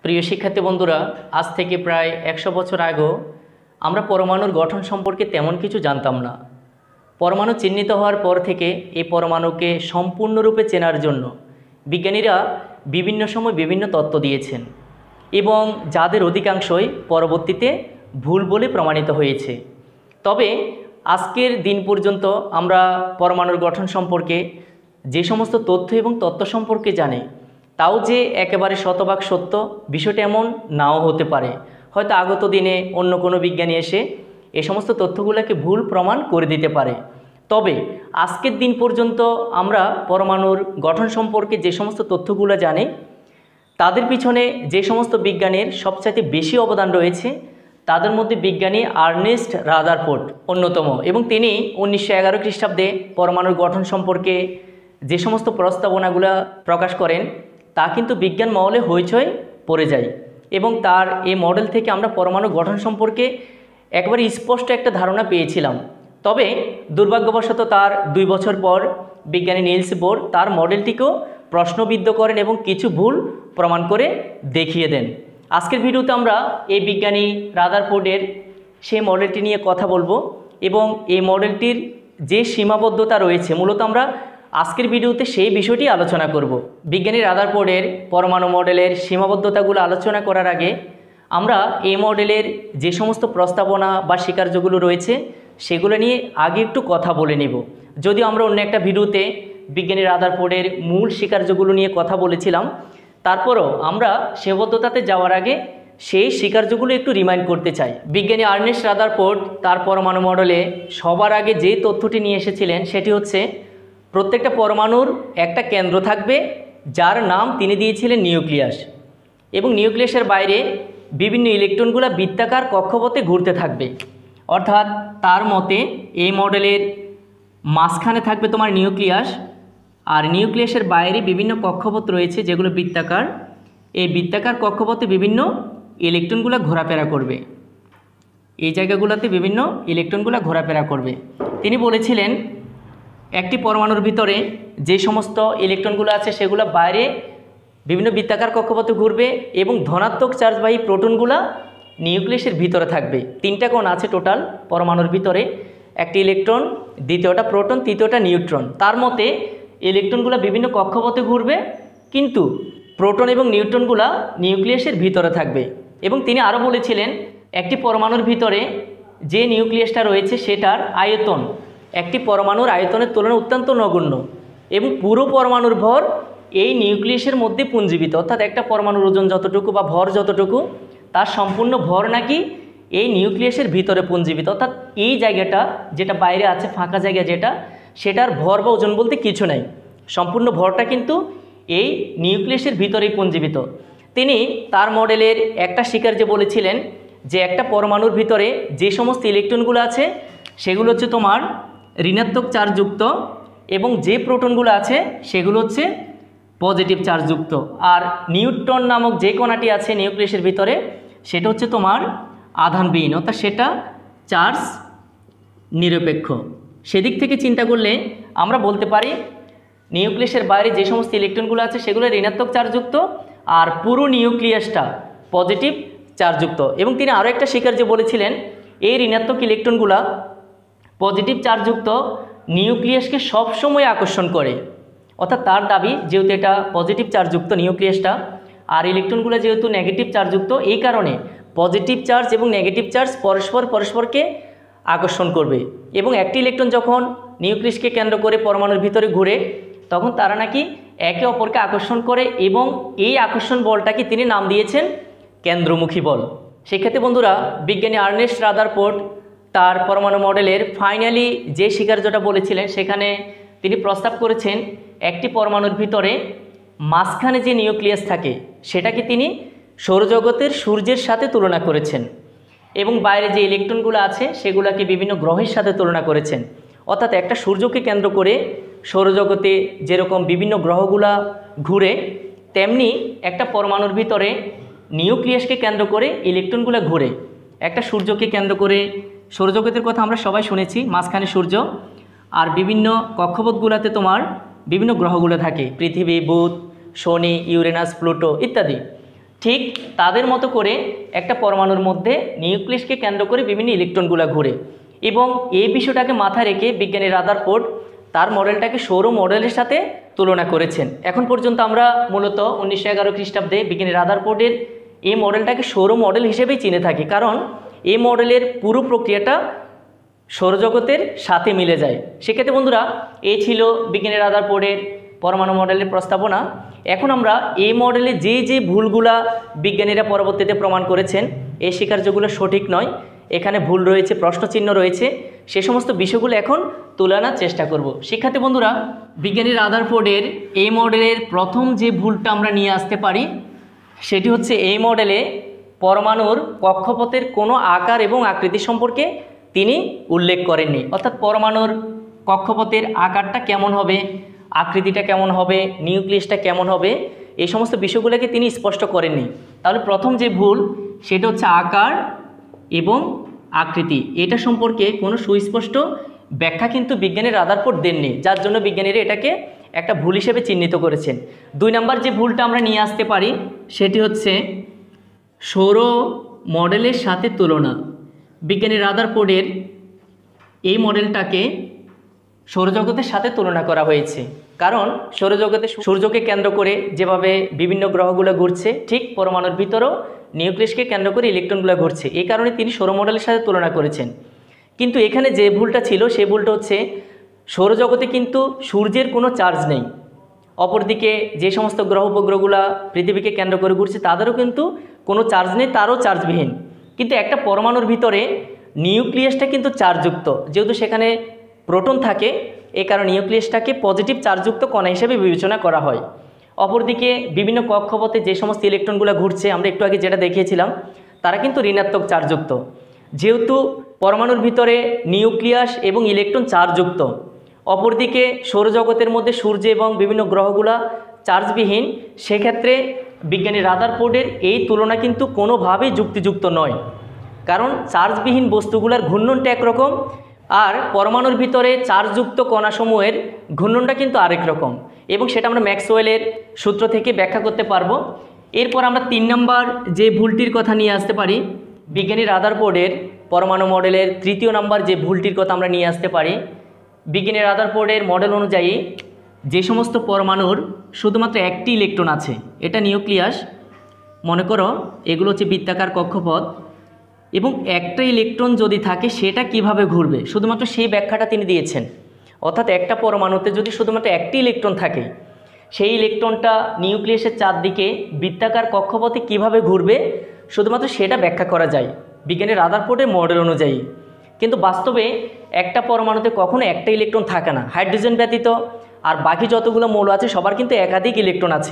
প্রিয় শিক্ষার্থী বন্ধুরা, আজ থেকে প্রায় 100 বছর আগেও আমরা পরমাণুর গঠন সম্পর্কে তেমন কিছু জানতাম না। পরমাণু চিহ্নিত হওয়ার পর থেকে এই পরমাণুকে সম্পূর্ণরূপে চেনার জন্য বিজ্ঞানীরা বিভিন্ন সময় বিভিন্ন তত্ত্ব দিয়েছেন এবং যাদের অধিকাংশই পরবর্তীতে ভুল বলে প্রমাণিত হয়েছে। তবে আজকের দিন পর্যন্ত আমরা পরমাণুর গঠন সম্পর্কে যে সমস্ত তথ্য এবং তত্ত্ব সম্পর্কে জানি, তাও যে একেবারে শতভাগ সত্য বিষয়টা এমন নাও হতে পারে। হয়তো আগত দিনে অন্য কোনো বিজ্ঞানী এসে এই সমস্ত তথ্যগুলোকে ভুল প্রমাণ করে দিতে পারে। তবে আজকের দিন পর্যন্ত আমরা পরমাণুর গঠন সম্পর্কে যে সমস্ত তথ্যগুলো জানি, তাদের পিছনে যে সমস্ত বিজ্ঞানীর সবচাইতে বেশি অবদান রয়েছে, তাদের মধ্যে বিজ্ঞানী আর্নেস্ট রাদারফোর্ড অন্যতম। এবং তিনি 1911 খ্রিস্টাব্দে পরমাণুর গঠন সম্পর্কে যে সমস্ত প্রস্তাবনাগুলো প্রকাশ করেন, তা কিন্তু বিজ্ঞান মহলে হইচই পড়ে যায়। এবং তার এই মডেল থেকে আমরা পরমাণু গঠন সম্পর্কে একবারে স্পষ্ট একটা ধারণা পেয়েছিলাম। তবে দুর্ভাগ্যবশত তার 2 বছর পর বিজ্ঞানী নিলস বোর তার মডেলটিকেও প্রশ্নবিদ্ধ করেন এবং কিছু ভুল প্রমাণ করে দেখিয়ে দেন। আজকের ভিডিওতে আমরা এই বিজ্ঞানী রাদারফোর্ডের সেই মডেলটি নিয়ে কথা বলবো এবং এই মডেলটির যে সীমাবদ্ধতা রয়েছে, মূলত আমরা আজকের ভিডিওতে সেই বিষয়টি আলোচনা করব। বিজ্ঞানী রাদারফোর্ডের পরমাণু মডেলের সীমাবদ্ধতাগুলো আলোচনা করার আগে আমরা এই মডেলের যে সমস্ত প্রস্তাবনা বা স্বীকার্যগুলো রয়েছে সেগুলো নিয়ে আগে একটু কথা বলে নেব। যদিও আমরা অন্য একটা ভিডিওতে বিজ্ঞানী রাদারফোর্ডের মূল স্বীকার্যগুলো নিয়ে কথা বলেছিলাম, তারপরও আমরা সীমাবদ্ধতাতে যাওয়ার আগে সেই স্বীকার্যগুলো একটু রিমাইন্ড করতে চাই। বিজ্ঞানী আর্নেস্ট রাদারফোর্ড তার পরমাণু মডেলে সবার আগে যে তথ্যটি নিয়ে এসেছিলেন সেটি হচ্ছে প্রত্যেকটা পরমাণুর একটা কেন্দ্র থাকবে, যার নাম তিনি দিয়েছিলেন নিউক্লিয়াস। এবং নিউক্লিয়াসের বাইরে বিভিন্ন ইলেকট্রনগুলো বৃত্তাকার কক্ষপথে ঘুরতে থাকবে। অর্থাৎ তার মতে এই মডেলের মাঝখানে থাকবে তোমার নিউক্লিয়াস, আর নিউক্লিয়াসের বাইরে বিভিন্ন কক্ষপথ রয়েছে যেগুলো বৃত্তাকার। এই বৃত্তাকার কক্ষপথে বিভিন্ন ইলেকট্রনগুলো ঘোরাফেরা করবে, এই জায়গাগুলোতে বিভিন্ন ইলেকট্রনগুলো ঘোরাফেরা করবে। তিনি বলেছিলেন একটি পরমাণুর ভিতরে যে সমস্ত ইলেকট্রনগুলো আছে সেগুলো বাইরে বিভিন্ন বৃত্তাকার কক্ষপথে ঘুরবে এবং ধনাত্মক চার্জবাহী প্রোটনগুলো নিউক্লিয়াসের ভিতরে থাকবে। 3টা কোণ আছে টোটাল পরমাণুর ভিতরে, একটি ইলেকট্রন, দ্বিতীয়টা প্রোটন, তৃতীয়টা নিউট্রন। তার মতে ইলেকট্রনগুলো বিভিন্ন কক্ষপথে ঘুরবে, কিন্তু প্রোটন এবং নিউট্রনগুলো নিউক্লিয়াসের ভিতরে থাকবে। এবং তিনি আরও বলেছিলেন একটি পরমাণুর ভিতরে যে নিউক্লিয়াসটা রয়েছে সেটার আয়তন একটি পরমাণুর আয়তনের তুলনায় অত্যন্ত নগণ্য এবং পুরো পরমাণুর ভর এই নিউক্লিয়াসের মধ্যে পুঞ্জীবিত। অর্থাৎ একটা পরমাণুর ওজন যতটুকু বা ভর যতটুকু, তার সম্পূর্ণ ভর নাকি এই নিউক্লিয়াসের ভিতরে পুঞ্জীবিত। অর্থাৎ এই জায়গাটা যেটা বাইরে আছে, ফাঁকা জায়গা যেটা, সেটার ভর বা ওজন বলতে কিছু নাই, সম্পূর্ণ ভরটা কিন্তু এই নিউক্লিয়াসের ভিতরেই পুঞ্জীবিত। তিনি তার মডেলের একটা স্বীকার্য বলেছিলেন যে একটা পরমাণুর ভিতরে যে সমস্ত ইলেকট্রনগুলো আছে সেগুলো হচ্ছে তোমার ঋণাত্মক চার্জযুক্ত এবং যে প্রোটনগুলো আছে সেগুলো হচ্ছে পজিটিভ চার্জযুক্ত। আর নিউট্রন নামক যে কণাটি আছে নিউক্লিয়াসের ভিতরে সেটা হচ্ছে তোমার আধানবিহীন, অর্থাৎ সেটা চার্জ নিরপেক্ষ। সেদিক থেকে চিন্তা করলে আমরা বলতে পারি নিউক্লিয়াসের বাইরে যে সমস্ত ইলেকট্রনগুলো আছে সেগুলো ঋণাত্মক চার্জযুক্ত আর পুরো নিউক্লিয়াসটা পজিটিভ চার্জযুক্ত। এবং তিনি আরও একটা স্বীকার্য বলেছিলেন এই ঋণাত্মক ইলেকট্রনগুলো পজিটিভ চার্জযুক্ত নিউক্লিয়াসকে সবসময় আকর্ষণ করে। অর্থাৎ তার দাবি যেহেতু এটা পজিটিভ চার্জযুক্ত নিউক্লিয়াসটা, আর ইলেকট্রনগুলো যেহেতু নেগেটিভ চার্জযুক্ত, এই কারণে পজিটিভ চার্জ এবং নেগেটিভ চার্জ পরস্পরকে আকর্ষণ করবে। এবং একটি ইলেকট্রন যখন নিউক্লিয়াসকে কেন্দ্র করে পরমাণুর ভিতরে ঘুরে, তখন তারা নাকি একে অপরকে আকর্ষণ করে এবং এই আকর্ষণ বলটাকে তিনি নাম দিয়েছেন কেন্দ্রমুখী বল। সেক্ষেত্রে বন্ধুরা, বিজ্ঞানী আর্নেস্ট রাদারফোর্ড তার পরমাণু মডেলের ফাইনালি যে স্বীকার্যটা বলেছিলেন সেখানে তিনি প্রস্তাব করেছেন একটি পরমাণুর ভিতরে মাঝখানে যে নিউক্লিয়াস থাকে সেটাকে তিনি সৌরজগতের সূর্যের সাথে তুলনা করেছেন এবং বাইরে যে ইলেকট্রনগুলো আছে সেগুলোকে বিভিন্ন গ্রহের সাথে তুলনা করেছেন। অর্থাৎ একটা সূর্যকে কেন্দ্র করে সৌরজগতে যেরকম বিভিন্ন গ্রহগুলা ঘুরে, তেমনি একটা পরমাণুর ভিতরে নিউক্লিয়াসকে কেন্দ্র করে ইলেকট্রনগুলো ঘুরে। একটা সূর্যকে কেন্দ্র করে সৌরজগতের কথা আমরা সবাই শুনেছি, মাঝখানে সূর্য, আর বিভিন্ন কক্ষপথগুলোতে তোমার বিভিন্ন গ্রহগুলো থাকে, পৃথিবী, বুধ, শনি, ইউরেনাস, প্লুটো ইত্যাদি। ঠিক তাদের মতো করে একটা পরমাণুর মধ্যে নিউক্লিয়াসকে কেন্দ্র করে বিভিন্ন ইলেকট্রনগুলো ঘুরে। এবং এই বিষয়টাকে মাথায় রেখে বিজ্ঞানী রাদারফোর্ড তার মডেলটাকে সৌর মডেলের সাথে তুলনা করেছেন। এখন পর্যন্ত আমরা মূলত 1911 খ্রিস্টাব্দে বিজ্ঞানী রাদারফোর্ডের এই মডেলটাকে সৌর মডেল হিসেবেই চিনে থাকি, কারণ এই মডেলের পুরো প্রক্রিয়াটা সৌরজগতের সাথে মিলে যায়। সেক্ষেত্রে বন্ধুরা, এই ছিল বিজ্ঞানী রাদারফোর্ডের পরমাণু মডেলের প্রস্তাবনা। এখন আমরা এই মডেলে যে যে ভুলগুলা বিজ্ঞানীরা পরবর্তীতে প্রমাণ করেছেন এই স্বীকার্যগুলো সঠিক নয়, এখানে ভুল রয়েছে, প্রশ্নচিহ্ন রয়েছে, সে সমস্ত বিষয়গুলো এখন তুলনার চেষ্টা করব। শিক্ষার্থী বন্ধুরা, বিজ্ঞানী রাদারফোর্ডের এই মডেলের প্রথম যে ভুলটা আমরা নিয়ে আসতে পারি সেটি হচ্ছে এই মডেলে পরমাণুর কক্ষপথের কোনো আকার এবং আকৃতি সম্পর্কে তিনি উল্লেখ করেননি। অর্থাৎ পরমাণুর কক্ষপথের আকারটা কেমন হবে, আকৃতিটা কেমন হবে, নিউক্লিয়াসটা কেমন হবে, এই সমস্ত বিষয়গুলোকে তিনি স্পষ্ট করেননি। তাহলে প্রথম যে ভুল সেটা হচ্ছে আকার এবং আকৃতি, এটা সম্পর্কে কোনো সুস্পষ্ট ব্যাখ্যা কিন্তু বিজ্ঞানী রাদারফোর্ড দেননি, যার জন্য বিজ্ঞানীরা এটাকে একটা ভুল হিসেবে চিহ্নিত করেছেন। 2 নম্বর যে ভুলটা আমরা নিয়ে আসতে পারি সেটি হচ্ছে সৌর মডেলের সাথে তুলনা। বিজ্ঞানী রাদারফোর্ডের এই মডেলটাকে সৌরজগতের সাথে তুলনা করা হয়েছে, কারণ সৌরজগতে সূর্যকে কেন্দ্র করে যেভাবে বিভিন্ন গ্রহগুলো ঘুরছে, ঠিক পরমাণুর ভিতরেও নিউক্লিয়াসকে কেন্দ্র করে ইলেকট্রনগুলো ঘুরছে, এই কারণে তিনি সৌর মডেলের সাথে তুলনা করেছেন। কিন্তু এখানে যে ভুলটা ছিল সেই ভুলটা হচ্ছে সৌরজগতে কিন্তু সূর্যের কোনো চার্জ নেই, অপরদিকে যে সমস্ত গ্রহ উপগ্রহগুলো পৃথিবীকে কেন্দ্র করে ঘুরছে তাদেরও কিন্তু কোনো চার্জ নেই, তারও চার্জবিহীন। কিন্তু একটা পরমাণুর ভিতরে নিউক্লিয়াসটা কিন্তু চার্জযুক্ত, যেহেতু সেখানে প্রোটন থাকে, এই কারণে নিউক্লিয়াসটাকে পজিটিভ চার্জযুক্ত কণা হিসেবে বিবেচনা করা হয়। অপরদিকে বিভিন্ন কক্ষপথে যে সমস্ত ইলেকট্রনগুলো ঘুরছে, আমরা একটু আগে যেটা দেখিয়েছিলাম, তারা কিন্তু ঋণাত্মক চার্জযুক্ত। যেহেতু পরমাণুর ভিতরে নিউক্লিয়াস এবং ইলেকট্রন চার্জযুক্ত, অপরদিকে সৌরজগতের মধ্যে সূর্য এবং বিভিন্ন গ্রহগুলা চার্জবিহীন, সেক্ষেত্রে বিজ্ঞানী রাদারফোর্ডের এই তুলনা কিন্তু কোনোভাবেই যুক্তিযুক্ত নয়। কারণ চার্জবিহীন বস্তুগুলোর ঘূর্ণনটা একরকম, আর পরমাণুর ভিতরে চার্জযুক্ত কণাসমূহের ঘূর্ণনটা কিন্তু আরেক রকম, এবং সেটা আমরা ম্যাক্সওয়েলের সূত্র থেকে ব্যাখ্যা করতে পারবো। এরপর আমরা 3 নম্বর যে ভুলটির কথা নিয়ে আসতে পারি, বিজ্ঞানী রাদারফোর্ডের পরমাণু মডেলের 3য় নম্বর যে ভুলটির কথা আমরা নিয়ে আসতে পারি, বিজ্ঞানী রাদারফোর্ডের মডেল অনুযায়ী যে সমস্ত পরমাণুর শুধুমাত্র একটি ইলেকট্রন আছে, এটা নিউক্লিয়াস, মনে করো এগুলো হচ্ছে বৃত্তাকার কক্ষপথ, এবং একটা ইলেকট্রন যদি থাকে সেটা কিভাবে ঘুরবে শুধুমাত্র সেই ব্যাখ্যাটা তিনি দিয়েছেন। অর্থাৎ একটা পরমাণুতে যদি শুধুমাত্র একটি ইলেকট্রন থাকে, সেই ইলেকট্রনটা নিউক্লিয়াসের চারদিকে বৃত্তাকার কক্ষপথে কিভাবে ঘুরবে শুধুমাত্র সেটা ব্যাখ্যা করা যায় বিজ্ঞানী রাদারফোর্ডের মডেল অনুযায়ী। কিন্তু বাস্তবে একটা পরমাণুতে কখনো একটা ইলেকট্রন থাকে না, হাইড্রোজেন ব্যতীত আর বাকি যতগুলো মৌল আছে সবার কিন্তু একাধিক ইলেকট্রন আছে,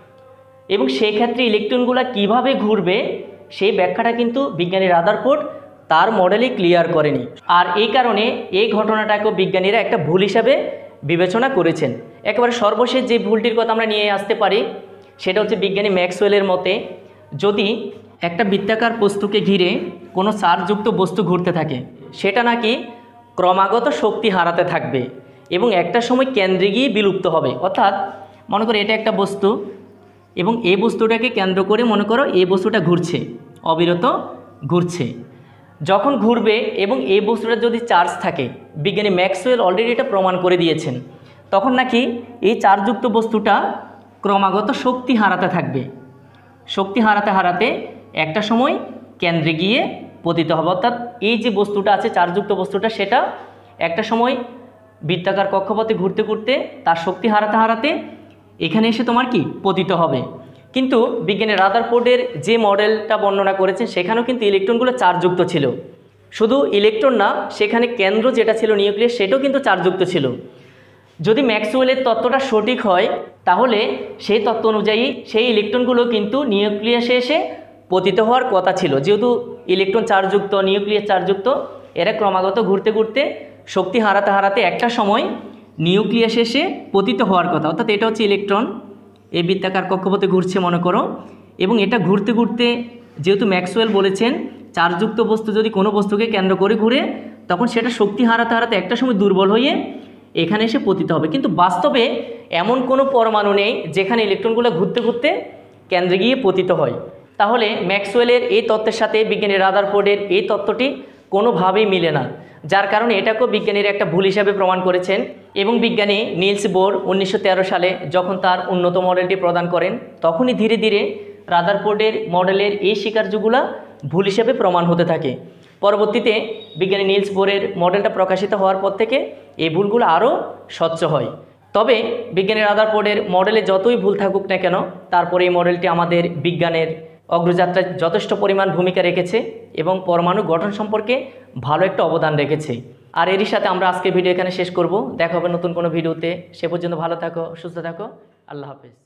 এবং সেই ক্ষেত্রে ইলেকট্রনগুলো কিভাবে ঘুরবে সেই ব্যাখ্যাটা কিন্তু বিজ্ঞানী রাদারফোর্ড তার মডেলে ক্লিয়ার করেনি। আর এই কারণে এই ঘটনাটাকেও বিজ্ঞানীরা একটা ভুল হিসাবে বিবেচনা করেছেন। একেবারে সর্বশেষ যে ভুলটির কথা আমরা নিয়ে আসতে পারি সেটা হচ্ছে বিজ্ঞানী ম্যাক্সওয়েলের মতে যদি একটা বৃত্তাকার বস্তুকে ঘিরে কোনো চার্জযুক্ত বস্তু ঘুরতে থাকে, সেটা নাকি ক্রমাগত শক্তি হারাতে থাকবে এবং একটা সময় কেন্দ্রে গিয়ে বিলুপ্ত হবে। অর্থাৎ মনে করো এটা একটা বস্তু, এবং এই বস্তুটাকে কেন্দ্র করে মনে করো এই বস্তুটা ঘুরছে, অবিরত ঘুরছে। যখন ঘুরবে এবং এই বস্তুটা যদি চার্জ থাকে, বিজ্ঞানী ম্যাক্সওয়েল অলরেডি এটা প্রমাণ করে দিয়েছেন, তখন নাকি এই চার্জযুক্ত বস্তুটা ক্রমাগত শক্তি হারাতে থাকবে। শক্তি হারাতে হারাতে একটা সময় কেন্দ্রে গিয়ে পতিত হবে। অর্থাৎ এই যে বস্তুটা আছে চার্জযুক্ত বস্তুটা, সেটা একটা সময় বৃত্তাকার কক্ষপথে ঘুরতে ঘুরতে তার শক্তি হারাতে হারাতে এখানে এসে তোমার কি পতিত হবে। কিন্তু বিজ্ঞানী রাদারফোর্ডের যে মডেলটা বর্ণনা করেছেন সেখানেও কিন্তু ইলেকট্রনগুলো চার্জযুক্ত ছিল। শুধু ইলেকট্রন না, সেখানে কেন্দ্র যেটা ছিল নিউক্লিয়াস সেটাও কিন্তু চার্জযুক্ত ছিল। যদি ম্যাক্সওয়েলের তত্ত্বটা সঠিক হয় তাহলে সেই তত্ত্ব অনুযায়ী সেই ইলেকট্রনগুলো কিন্তু নিউক্লিয়াসে এসে পতিত হওয়ার কথা ছিল। যেহেতু ইলেকট্রন চার্জযুক্ত, নিউক্লিয়াস চার্জযুক্ত, এরা ক্রমাগত ঘুরতে ঘুরতে শক্তি হারাতে হারাতে একটা সময় নিউক্লিয়াসে এসে পতিত হওয়ার কথা। অর্থাৎ এটা হচ্ছে ইলেকট্রন, এই বৃত্তাকার কক্ষপথে ঘুরছে মনে করো, এবং এটা ঘুরতে ঘুরতে যেহেতু ম্যাক্সওয়েল বলেছেন চার্জযুক্ত বস্তু যদি কোনো বস্তুকে কেন্দ্র করে ঘুরে তখন সেটা শক্তি হারাতে হারাতে একটা সময় দুর্বল হয়ে এখানে এসে পতিত হবে। কিন্তু বাস্তবে এমন কোনো পরমাণু নেই যেখানে ইলেকট্রনগুলো ঘুরতে ঘুরতে কেন্দ্রে গিয়ে পতিত হয়। তাহলে ম্যাক্সওয়েলের এই তত্ত্বের সাথে বিজ্ঞানী রাদারফোর্ডের এই তত্ত্বটি কোনোভাবেই মিলে না, যার কারণে এটাকেও বিজ্ঞানীরা একটা ভুল হিসাবে প্রমাণ করেছেন। এবং বিজ্ঞানী নিলস বোর 1913 সালে যখন তার উন্নত মডেলটি প্রদান করেন, তখনই ধীরে ধীরে রাদারফোর্ডের মডেলের এই স্বীকার্যগুলো ভুল হিসেবে প্রমাণ হতে থাকে। পরবর্তীতে বিজ্ঞানী নিলস বোরের মডেলটা প্রকাশিত হওয়ার পর থেকে এই ভুলগুলো আরও স্বচ্ছ হয়। তবে বিজ্ঞানী রাদারফোর্ডের মডেলে যতই ভুল থাকুক না কেন, তারপরে এই মডেলটি আমাদের বিজ্ঞানের অগ্রযাত্রায় যথেষ্ট পরিমাণ ভূমিকা রেখেছে এবং পরমাণু গঠন সম্পর্কে ভালো একটা অবদান রেখেছে। আর এরই সাথে আমরা আজকে ভিডিও এখানে শেষ করব। দেখা হবে নতুন কোনো ভিডিওতে। সে পর্যন্ত ভালো থাকো, সুস্থ থাকো। আল্লাহ হাফেজ।